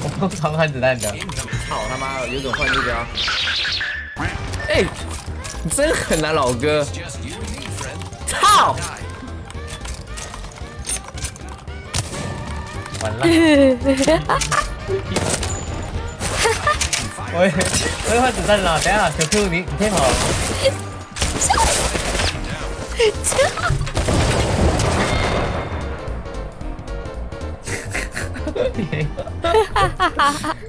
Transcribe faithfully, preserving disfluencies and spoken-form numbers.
我超换子弹的。 操他妈的，有种换目标。哎、欸，你真狠啊，老哥！操！ 完了。我我要换子弹了，等下小 Q 你你先跑。哈哈哈哈哈！